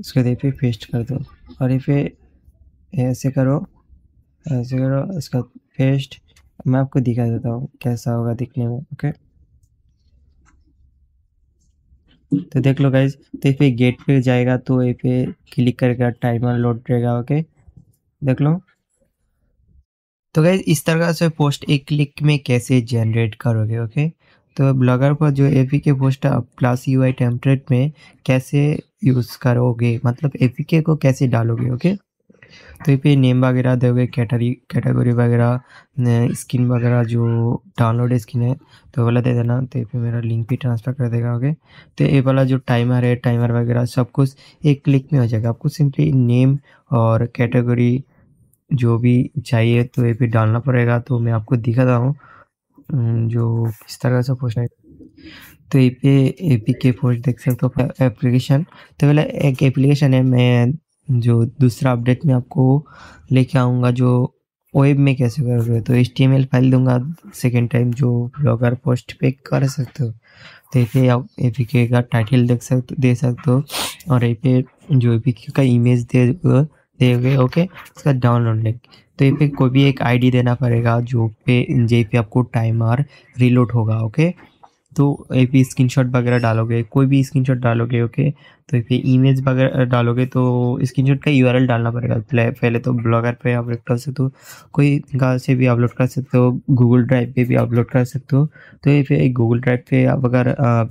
उसके दे पे पेस्ट कर दो और ये पे ऐसे करो, ऐसे करो, इसका पेस्ट। मैं आपको दिखा देता हूँ कैसा होगा दिखने में। ओके, तो देख लो गाइज, तो ये पे गेट पे जाएगा तो ये पे क्लिक करेगा, टाइमर लोड रहेगा। ओके, देख लो। तो गाइज इस तरह से पोस्ट एक क्लिक में कैसे जनरेट करोगे। ओके, तो ब्लॉगर पर जो APK post plus UI template में कैसे यूज़ करोगे, मतलब एपीके को कैसे डालोगे। ओके, तो ये पे नेम वगैरह दोगे, कैटेगरी वगैरह, स्किन वगैरह, जो डाउनलोड स्किन है तो वाला दे देना। तो ये पे मेरा लिंक भी ट्रांसफ़र कर देगा। ओके, तो ये वाला जो टाइमर है, टाइमर वगैरह सब कुछ एक क्लिक में हो जाएगा। आपको सिंपली नेम और कैटेगरी जो भी चाहिए तो ये पे डालना पड़ेगा। तो मैं आपको दिखाता हूँ जो किस तरह से पोस्ट है। तो ये पे एपीके पोस्ट देख सकते हो एप्लीकेशन। तो पहले एक एप्लीकेशन है, मैं जो दूसरा अपडेट में आपको लेके आऊँगा जो वेब में कैसे करोगे। तो HTML फाइल दूंगा सेकेंड टाइम, जो ब्लॉगर पोस्ट पे कर सकते हो। तो ये पे आप एपीके का टाइटल दे सकते हो और ये पे जो एपीके का इमेज दोगे। ओके, इसका डाउनलोड लिंक। तो ये पे कोई भी एक आईडी देना पड़ेगा जे पे आपको टाइमर रिलोड होगा। ओके, तो ये पे स्क्रीनशॉट वगैरह डालोगे, कोई भी स्क्रीनशॉट डालोगे। ओके, तो ये पे इमेज वगैरह डालोगे तो स्क्रीनशॉट का यूआरएल डालना पड़ेगा। पहले तो ब्लॉगर पे अपलोड कर सकते हो, कोई कहाँ से भी अपलोड कर सकते हो, गूगल ड्राइव पे भी अपलोड कर सकते हो। तो ये पे गूगल ड्राइव पे आप अगर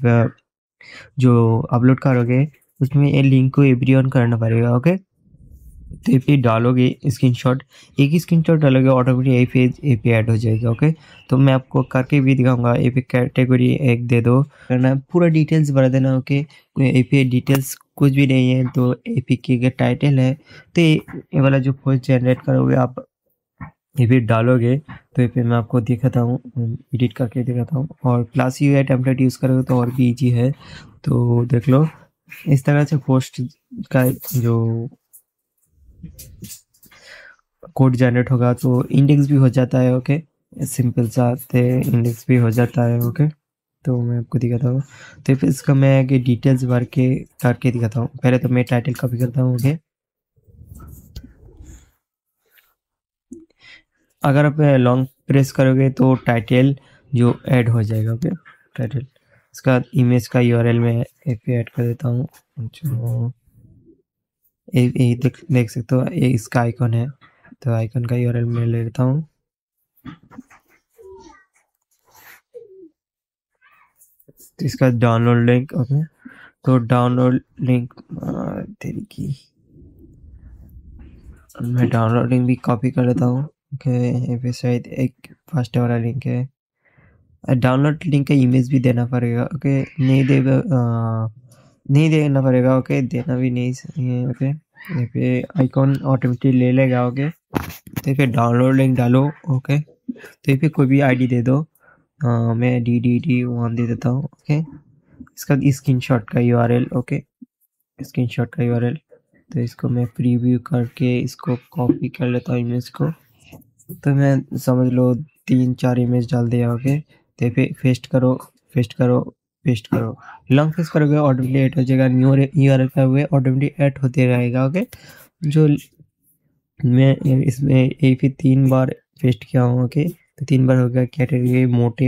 जो अपलोड करोगे उसमें ये लिंक को एग्री ऑन करना पड़ेगा। ओके, तो ये पे डालोगे स्क्रीनशॉट, एक ही स्क्रीनशॉट डालोगे ऑटोमेटिक ये पे ऐड हो जाएगा। ओके, तो मैं आपको करके भी दिखाऊंगा। ये पे कैटेगरी एक दे दो, करना पूरा डिटेल्स भर देना। ओके, ये पे डिटेल्स कुछ भी नहीं है तो एपीके का टाइटल है। तो ये वाला जो पोस्ट जनरेट करोगे आप ये भी डालोगे। तो ये पे मैं आपको दिखाता हूँ, एडिट करके दिखाता हूँ। और प्लस यूआई टेम्पलेट यूज़ करोगे तो और भी ईजी है। तो देख लो, इस तरह से पोस्ट का जो कोड जनरेट होगा तो इंडेक्स भी हो जाता है। ओके, सिंपल सा थे, इंडेक्स भी हो जाता है। ओके, तो मैं आपको दिखाता हूँ। तो फिर इसका मैं आगे डिटेल्स भर के करके दिखाता हूँ। पहले तो मैं टाइटल कॉपी करता हूँ। ओके, अगर आप लॉन्ग प्रेस करोगे तो टाइटल जो ऐड हो जाएगा। ओके, टाइटल, इसका इमेज का यूआरएल में ऐड कर देता हूँ। जो देख सकते हो, ये इसका आइकन है, तो आइकन का यूआरएल मैं ले लेता हूँ। तो इसका डाउनलोड लिंक। ओके, तो डाउनलोड लिंक तेरी की मैं डाउनलोडिंग भी कॉपी कर लेता हूँ। ओके, ये पे शायद एक फर्स्ट वाला लिंक है, डाउनलोड लिंक का इमेज भी देना पड़ेगा। ओके, नहीं देना पड़ेगा। ओके, देना भी नहीं है। ओके, ये पे आइकॉन ऑटोमेटिक ले लेगा। ओके, तो ये पे डाउनलोड लिंक डालो। ओके, तो ये पे कोई भी आईडी दे दो। मैं DDD1 दे देता हूँ। ओके, इसका स्क्रीनशॉट का यूआरएल। ओके, स्क्रीनशॉट का यूआरएल, तो इसको मैं प्रीव्यू करके इसको कॉपी कर लेता हूँ इमेज को। तो मैं समझ लो 3-4 इमेज डाल दिया। ओके, तो फिर पेस्ट करो, पेस्ट करो, पेस्ट करो। लॉन्ग प्रेस करोगे ऑटोमेटिक ऐड हो जाएगा, न्यू यूआरएल का हुए ऑटोमेटिक ऐड होते रहेगा। ओके, जो मैं इसमें एक फिर 3 बार पेस्ट किया हूँ। ओके, तो 3 बार हो गया। कैटेगरी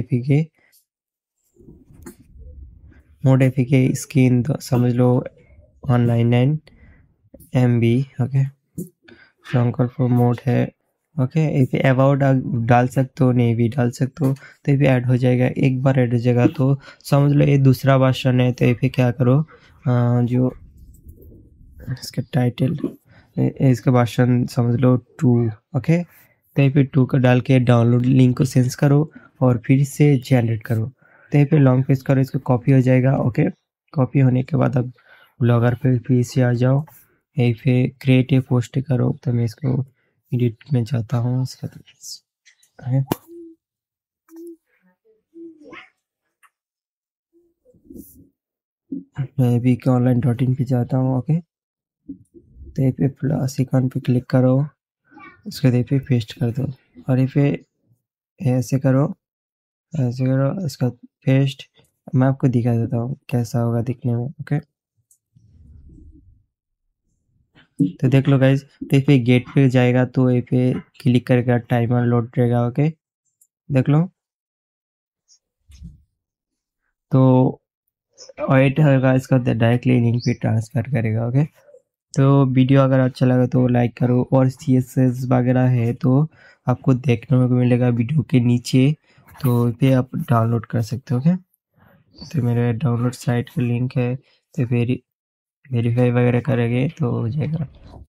मोटे फीके स्किन, तो समझ लो 199 MB। Okay, Shankar for mod है। ओके, इसे अबाउट डाल सकते हो, नहीं भी डाल सकते हो। तो ये भी ऐड हो जाएगा, एक बार ऐड हो जाएगा। तो समझ लो ये दूसरा वर्जन है। तो ये पे क्या करो, जो इसका टाइटल, इसका वर्जन समझ लो 2। ओके, तो ये पे 2 का डाल के डाउनलोड लिंक को सेंस करो और फिर से जनरेट करो। तो ये पे लॉन्ग प्रेस करो, इसको कॉपी हो जाएगा। ओके, कॉपी होने के बाद अब ब्लॉगर पे फिर से आ जाओ, यहीं पे क्रिएट ए पोस्ट करो। तो मैं इसको एडिट में जाता हूँ, इसका है मैं भी online.in पे जाता हूँ। ओके, तो ये पे प्लस आइकन पे क्लिक करो, उसके बाद पे पेस्ट कर दो और ये पे ऐसे करो, ऐसे करो, इसका पेस्ट। मैं आपको दिखा देता हूँ कैसा होगा दिखने में। ओके, तो देख लो गाइज, तो ये पे गेट पे जाएगा तो ये पे क्लिक करेगा, टाइमर लोड रहेगा। ओके, देख लो। तो वेट होगा, इसका डायरेक्टली लिंक पे ट्रांसफर करेगा। ओके, तो वीडियो अगर अच्छा लगा तो लाइक करो, और CSS वगैरह है तो आपको देखने को मिलेगा वीडियो के नीचे, तो पे आप डाउनलोड कर सकते हो। ओके, तो मेरे डाउनलोड साइट का लिंक है, तो वेरीफाई वगैरह करेंगे तो हो जाएगा।